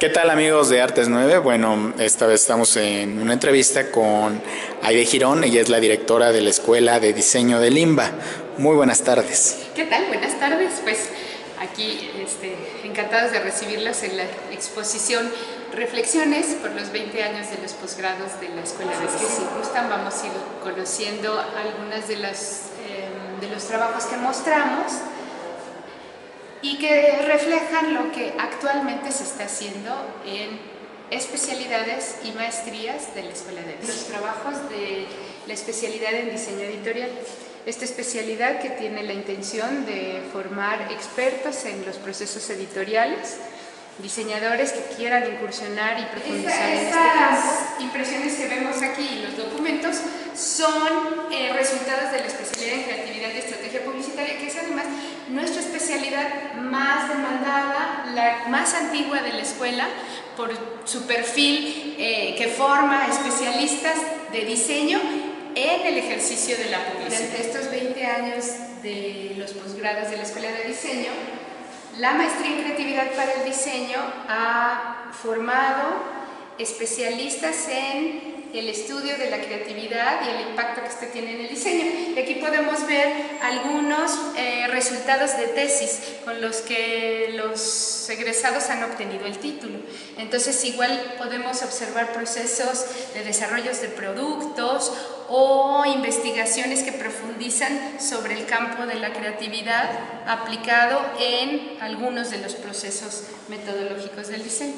¿Qué tal, amigos de Artes 9? Bueno, esta vez estamos en una entrevista con Aide Girón. Ella es la directora de la Escuela de Diseño de Limba. Muy buenas tardes. ¿Qué tal? Buenas tardes. Pues aquí encantados de recibirlos en la exposición Reflexiones por los 20 años de los posgrados de la Escuela de Diseño. Si gustan, vamos a ir conociendo algunas de los trabajos que mostramos y que reflejan lo que actualmente se está haciendo en especialidades y maestrías de la Escuela de Diseño. Los trabajos de la especialidad en diseño editorial. Esta especialidad que tiene la intención de formar expertos en los procesos editoriales, diseñadores que quieran incursionar y profundizar en este campo. Las impresiones que vemos aquí y los documentos son resultados de la especialidad en creatividad y estrategia publicitaria, que es además nuestra especialidad más demandada, la más antigua de la escuela, por su perfil que forma especialistas de diseño en el ejercicio de la publicidad. Durante estos 20 años de los posgrados de la Escuela de Diseño, la maestría en creatividad para el diseño ha formado especialistas en el estudio de la creatividad y el impacto que este tiene en el diseño. Y aquí podemos ver algunos resultados de tesis con los que los egresados han obtenido el título. Entonces igual podemos observar procesos de desarrollos de productos o investigaciones que profundizan sobre el campo de la creatividad aplicado en algunos de los procesos metodológicos del diseño.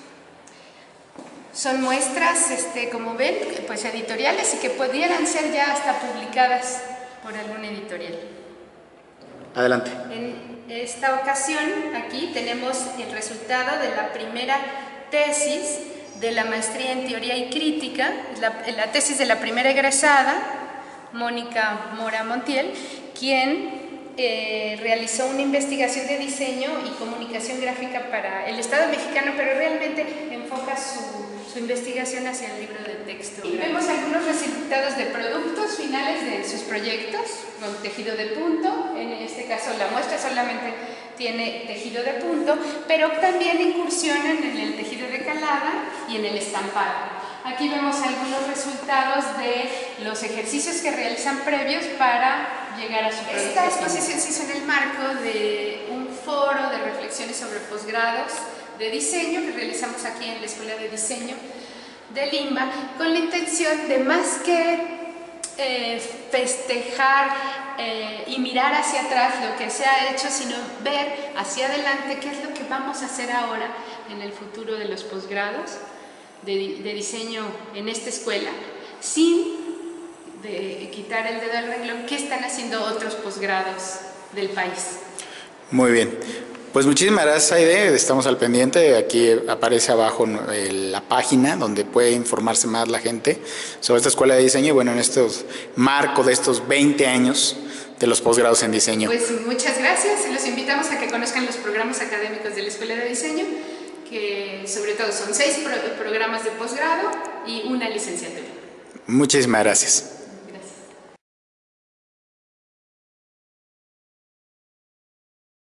Son muestras, como ven, pues editoriales y que pudieran ser ya hasta publicadas por alguna editorial. Adelante. En esta ocasión, aquí tenemos el resultado de la primera tesis de la maestría en teoría y crítica, la tesis de la primera egresada, Mónica Mora Montiel, quien realizó una investigación de diseño y comunicación gráfica para el Estado mexicano, pero realmente enfoca su investigación hacia el libro de texto. Y vemos algunos resultados de productos finales de sus proyectos, con tejido de punto. En este caso la muestra solamente tiene tejido de punto, pero también incursionan en el tejido de calada y en el estampado. Aquí vemos algunos resultados de los ejercicios que realizan previos para llegar a su proyecto. Esta exposición se hizo en el marco de un foro de reflexiones sobre posgrados de diseño que realizamos aquí en la Escuela de Diseño de Limba, con la intención de más que festejar y mirar hacia atrás lo que se ha hecho, sino ver hacia adelante qué es lo que vamos a hacer ahora en el futuro de los posgrados de diseño en esta escuela, sin quitar el dedo al renglón, qué están haciendo otros posgrados del país. Muy bien. Pues muchísimas gracias, Aide. Estamos al pendiente. Aquí aparece abajo la página donde puede informarse más la gente sobre esta escuela de diseño y bueno, en estos marco de estos 20 años de los posgrados en diseño. Pues muchas gracias. Los invitamos a que conozcan los programas académicos de la Escuela de Diseño, que sobre todo son 6 programas de posgrado y una licenciatura. Muchísimas gracias.